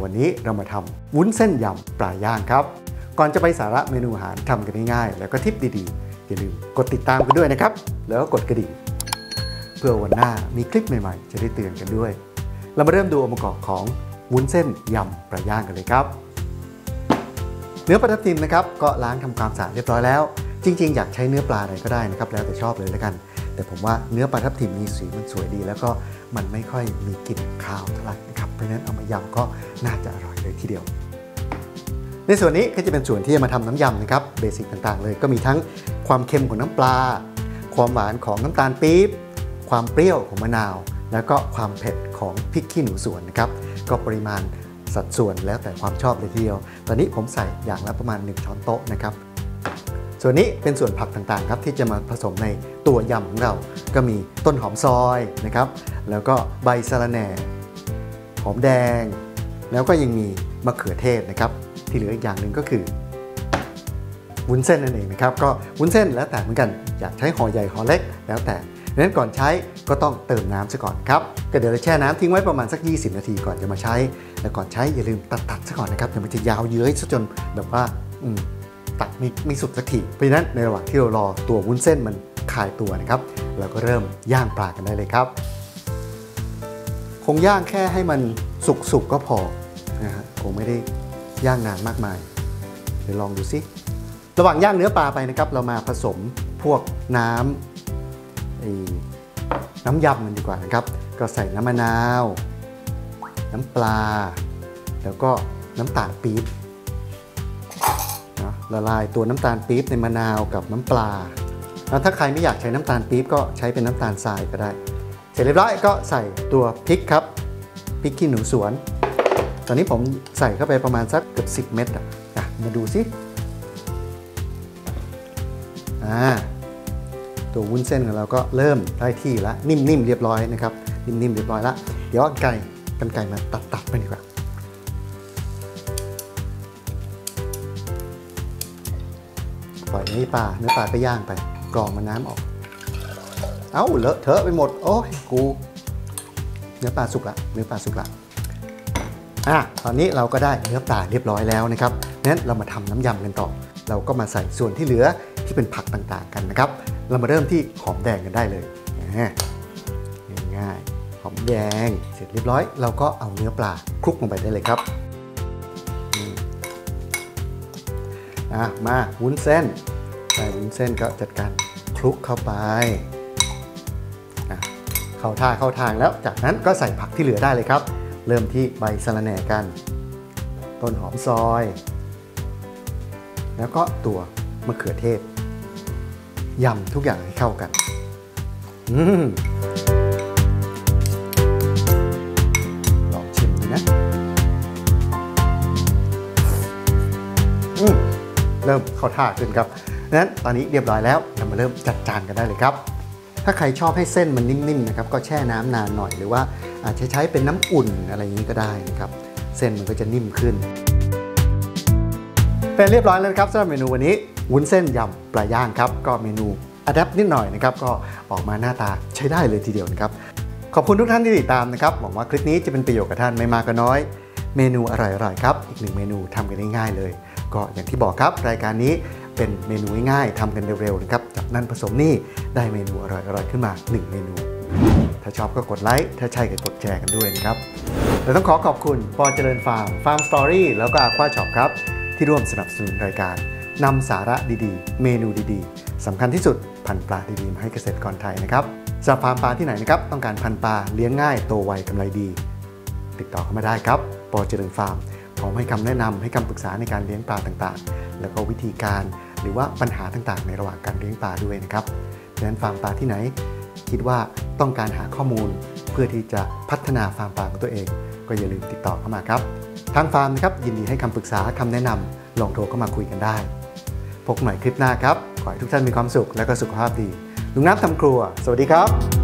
วันนี้เรามาทำวุ้นเส้นยำปลาย่างครับก่อนจะไปสาระเมนูอาหารทำกันง่ายๆแล้วก็ทิปดีๆอย่าลืมกดติดตามกันด้วยนะครับแล้วก็กดกระดิ่งเพื่อวันหน้ามีคลิปใหม่ๆจะได้เตือนกันด้วยเรามาเริ่มดูองค์ประกอบของวุ้นเส้นยำปลาย่างกันเลยครับเนื้อปลาทับทิมนะครับก็ล้างทำความสะอาดเรียบร้อยแล้วจริงๆอยากใช้เนื้อปลาอะไรก็ได้นะครับแล้วแต่ชอบเลยแล้วกันแต่ผมว่าเนื้อปลาทับทิมมีสีมันสวยดีแล้วก็มันไม่ค่อยมีกลิ่นคาวเท่าไหร่นะครับเพราะฉะนั้นเอามายำก็น่าจะอร่อยเลยทีเดียวในส่วนนี้ก็จะเป็นส่วนที่จะมาทำน้ำยำนะครับเบสิกต่างๆเลยก็มีทั้งความเค็มของน้ำปลาความหวานของน้ำตาลปี๊บความเปรี้ยวของมะนาวแล้วก็ความเผ็ดของพริกขี้หนูสวนนะครับก็ปริมาณสัดส่วนแล้วแต่ความชอบเลยทีเดียวตอนนี้ผมใส่อย่างละประมาณ1ช้อนโต๊ะนะครับส่วนนี้เป็นส่วนผักต่างๆครับที่จะมาผสมในตัวยำของเราก็มีต้นหอมซอยนะครับแล้วก็ใบสะระแหน่หอมแดงแล้วก็ยังมีมะเขือเทศนะครับที่เหลืออีกอย่างหนึ่งก็คือวุ้นเส้นนั่นเองนะครับก็วุ้นเส้นแล้วแต่เหมือนกันอยากใช้ห่อใหญ่ห่อเล็กแล้วแต่ดังนั้นก่อนใช้ก็ต้องเติมน้ำซะก่อนครับก็เดี๋ยวเราแช่น้ำทิ้งไว้ประมาณสัก20นาทีก่อนจะมาใช้แล้วก่อนใช้อย่าลืมตัดซะก่อนนะครับเดี๋ยวมันจะยาวเย้ยซะจนแบบว่าตัดไม่สุดสักทีเพราะฉะนั้นในระหว่างที่เรารอตัววุ้นเส้นมันคลายตัวนะครับเราก็เริ่มย่างปลากันได้เลยครับคงย่างแค่ให้มันสุกก็พอนะฮะคงไม่ได้ย่างนานมากมายเดี๋ยวลองดูสิระหว่างย่างเนื้อปลาไปนะครับเรามาผสมพวกน้ำยำมันดีกว่านะครับก็ใส่น้ำมะนาวน้ำปลาแล้วก็น้ำตาลปี๊บละลายตัวน้ำตาลปี๊บในมะนาวกับน้ำปลาแล้วถ้าใครไม่อยากใช้น้ำตาลปี๊บก็ใช้เป็นน้ำตาลทรายก็ได้เสร็จเรียบร้อยก็ใส่ตัวพริกครับพริกขี้หนูสวนตอนนี้ผมใส่เข้าไปประมาณสักเกือบ10 เม็ดมาดูสิตัววุ้นเส้นของเราก็เริ่มได้ที่แล้วนิ่มๆเรียบร้อยนะครับนิ่มๆเรียบร้อยแล้วเดี๋ยวกันไก่มาตัดไปดีกว่าปล่อยเนื้อปลาไปย่างไปกรองมันน้ำออกเอ้าเลอะเทอะไปหมดโอ้ยกูเนื้อปลาสุกละตอนนี้เราก็ได้เนื้อปลาเรียบร้อยแล้วนะครับงั้นเรามาทำน้ำยำกันต่อเราก็มาใส่ส่วนที่เหลือที่เป็นผักต่างๆกันนะครับเรามาเริ่มที่หอมแดงกันได้เลยง่ายๆหอมแดงเสร็จเรียบร้อยเราก็เอาเนื้อปลาคลุกลงไปได้เลยครับมาวุ้นเส้นใส่วุ้นเส้นก็จัดการคลุกเข้าไปเข้าทางแล้วจากนั้นก็ใส่ผักที่เหลือได้เลยครับเริ่มที่ใบสะระแหน่กันต้นหอมซอยแล้วก็ตัวมะเขือเทศยำทุกอย่างให้เข้ากันลองชิมดูนะเริ่มเข้าท่าขึ้นครับนั้นตอนนี้เรียบร้อยแล้วเรามาเริ่มจัดจานกันได้เลยครับถ้าใครชอบให้เส้นมันนิ่มๆนะครับก็แช่น้ำนานหน่อยหรือว่าอาจจะใช้เป็นน้ำอุ่นอะไรอย่างนี้ก็ได้นะครับเส้นมันก็จะนิ่มขึ้นเป็นเรียบร้อยแล้วครับสำหรับเมนูวันนี้วุ้นเส้นยำปลาย่างครับก็เมนูอะแดปนิดหน่อยนะครับก็ออกมาหน้าตาใช้ได้เลยทีเดียวนะครับขอบคุณทุกท่านที่ติดตามนะครับหวังว่าคลิปนี้จะเป็นประโยชน์กับท่านไม่มากก็น้อยเมนูอร่อยๆครับอีก1เมนูทำกันง่ายๆเลยก็อย่างที่บอกครับรายการนี้เป็นเมนูง่ายๆทำกันเร็วๆนะครับจับนั่นผสมนี่ได้เมนูอร่อยๆขึ้นมา1เมนูถ้าชอบก็กดไลค์ถ้าใช่ก็กดแชร์กันด้วยนะครับเราต้องขอบคุณปอเจริญฟาร์มสตอรี่แล้วก็อาควาช็อปครับที่ร่วมสนับสนุนรายการนำสาระดีๆเมนูดีๆสำคัญที่สุดพันธุ์ปลาดีๆมาให้เกษตรกรไทยนะครับสำหรับฟาร์มปลาที่ไหนนะครับต้องการพันธุ์ปลาเลี้ยงง่ายโตไวกำไรดีติดต่อเข้ามาได้ครับปอเจริญฟาร์มพร้อมให้คำแนะนำให้คำปรึกษาในการเลี้ยงปลาต่างๆแล้วก็วิธีการหรือว่าปัญหาต่างๆในระหว่างการเลี้ยงปลาด้วยนะครับดังนั้นฟาร์มปลาที่ไหนคิดว่าต้องการหาข้อมูลเพื่อที่จะพัฒนาฟาร์มปลาของตัวเองก็อย่าลืมติดต่อเข้ามาครับทางฟาร์มนะครับยินดีให้คำปรึกษาคำแนะนำลองโทรเข้ามาคุยกันได้พบกันใหม่คลิปหน้าครับขอให้ทุกท่านมีความสุขและก็สุขภาพดีลุงน้ำทำครัวสวัสดีครับ